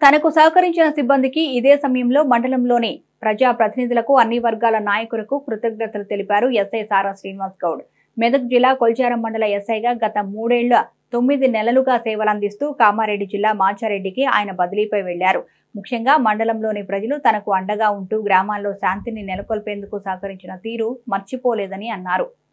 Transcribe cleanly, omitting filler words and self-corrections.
తనకు సహకరించిన సిబ్బందికి ఇదే సమయంలో మండలంలోని ప్రజా ప్రతినిధులకు అన్ని వర్గాల నాయకులకు కృతజ్ఞతలు తెలిపారు ఎస్ఐ సారా శ్రీనివాస్ గౌడ్. మెదక్ జిల్లా కొల్చారం మండల ఎస్ఐగా గత 9 నెలలుగా సేవలందిస్తూ కామారెడ్డి జిల్లా మాచారెడ్డికి ఆయన బదిలీపై వెళ్లారు. ముఖ్యంగా మండలంలోని ప్రజలు తనకు అండగా ఉంటూ గ్రామాల్లో శాంతిని నెలకొల్పేందుకు సహకరించిన తీరు మర్చిపోలేదని అన్నారు.